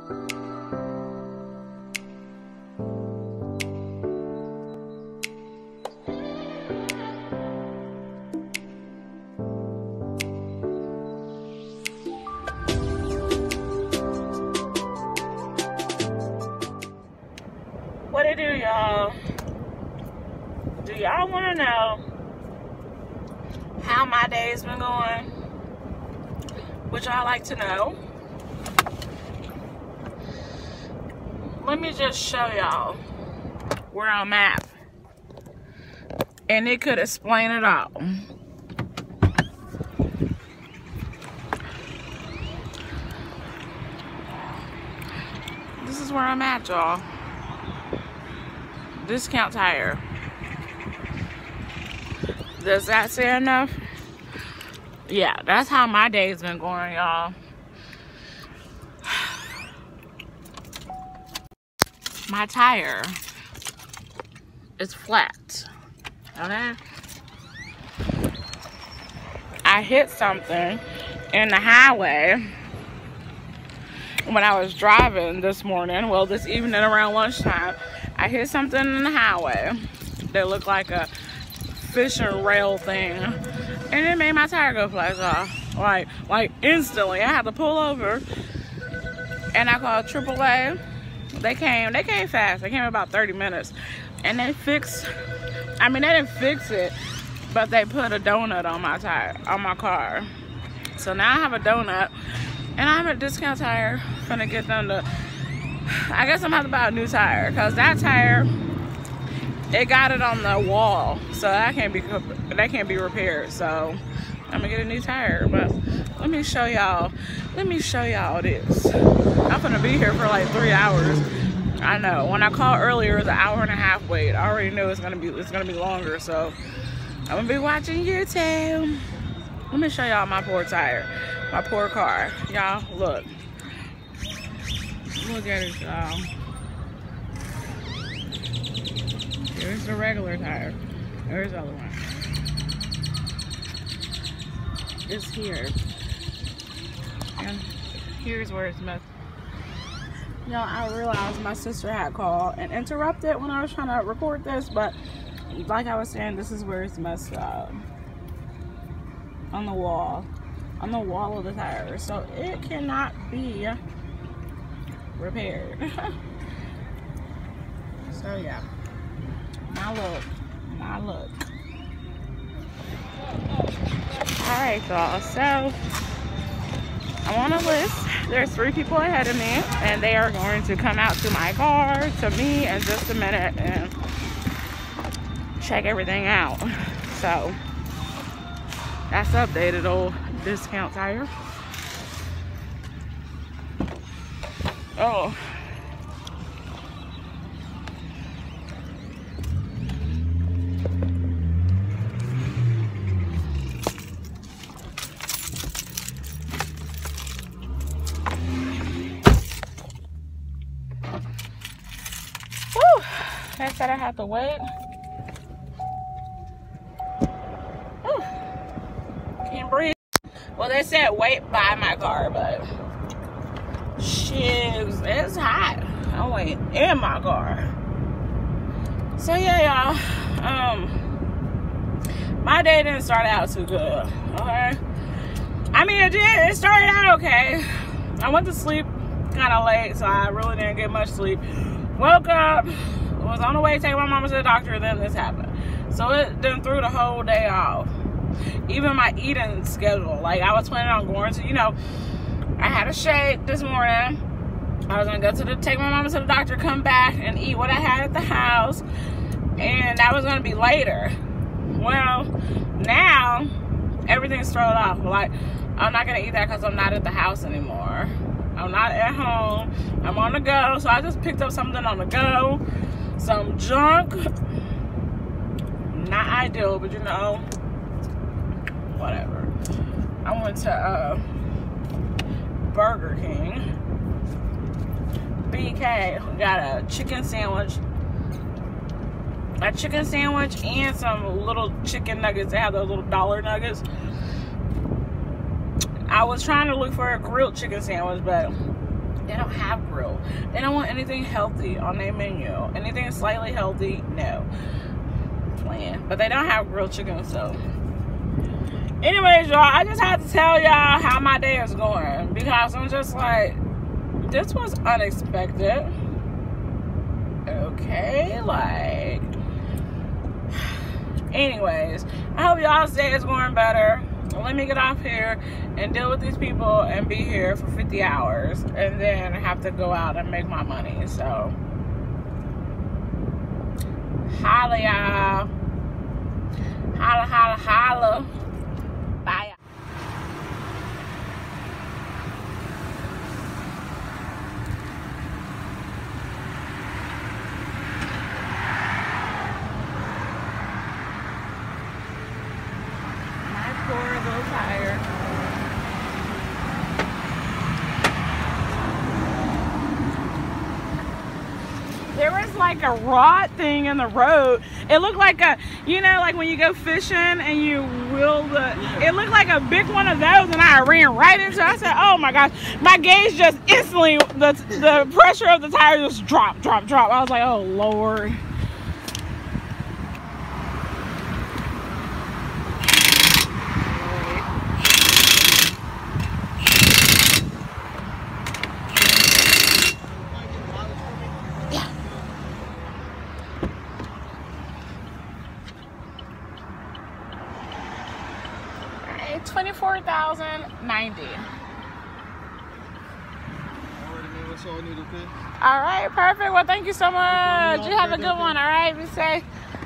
What it do, y'all? Do y'all want to know how my day's been going? Would y'all like to know? Let me just show y'all where I'm at, and it could explain it all. This is where I'm at, y'all. Discount Tire. Does that say enough? Yeah, that's how my day's been going, y'all. My tire is flat. Okay? I hit something in the highway when I was driving this morning. Well, this evening around lunchtime. I hit something in the highway that looked like a fishing rail thing, and it made my tire go flat off. Like instantly. I had to pull over, and I called AAA. They came fast. They came in about 30 minutes, and they fixed. I mean, they didn't fix it, but they put a donut on my tire, on my car. So now I have a donut, and I'm at Discount Tire. Finna get them to. I guess I'm gonna have to buy a new tire, because that tire, it got it on the wall, so that can't be repaired. So I'm gonna get a new tire. But let me show y'all this. I'm gonna be here for like 3 hours. I know. When I called earlier, it was an hour and a half wait. I already knew it's gonna be longer. So I'm gonna be watching YouTube. Let me show y'all my poor tire, my poor car. Y'all look. Look at it, y'all. Here's the regular tire. There's the other one. It's here. And here's where it's messed. Y'all, I realized my sister had called and interrupted when I was trying to record this, but like I was saying, this is where it's messed up. On the wall of the tire. So it cannot be repaired. So yeah, my look. Alright, y'all, so I'm on a list. There's 3 people ahead of me, and they are going to come out to my car, to me, in just a minute and check everything out. So that's updated old Discount Tire. Oh. Whew. They said I have to wait. Whew. Can't breathe. Well, they said wait by my car, but it's hot. I'm waiting in my car. So yeah, y'all. My day didn't start out too good. Okay. I mean, it did. It started out okay. I went to sleep kind of late, so I really didn't get much sleep. Woke up, was on the way to take my mama to the doctor, then this happened. So it then threw the whole day off. Even my eating schedule. Like, I was planning on going to, I had a shake this morning. I was gonna take my mama to the doctor, come back and eat what I had at the house, and that was gonna be later. Well, now everything's thrown off. Like, I'm not gonna eat that because I'm not at the house anymore. I'm not at home. I'm on the go. So I just picked up something on the go. Some junk. Not ideal, but whatever. I went to Burger King. BK. Got a chicken sandwich. A chicken sandwich and some little chicken nuggets. They have those little dollar nuggets. I was trying to look for a grilled chicken sandwich, but They don't have grill. They don't want anything healthy on their menu. Anything slightly healthy, no. Plan. But they don't have grilled chicken, so. Anyways, y'all, I just had to tell y'all how my day is going. Because I'm just like, this was unexpected. Okay, like. Anyways, I hope y'all's day is going better. Let me get off here and deal with these people and be here for 50 hours and then have to go out and make my money. So, holla, y'all. Holla, holla, holla. Bye. Tire. There was like a rod thing in the road. It looked like a, you know, like when you go fishing and you wheel the, it looked like a big one of those, and I ran right into it. I said, oh my gosh, my gauge just instantly, the pressure of the tire just dropped. I was like, oh Lord. $24,090. All right, perfect. Well, thank you so much. You have a good one. All right, be safe.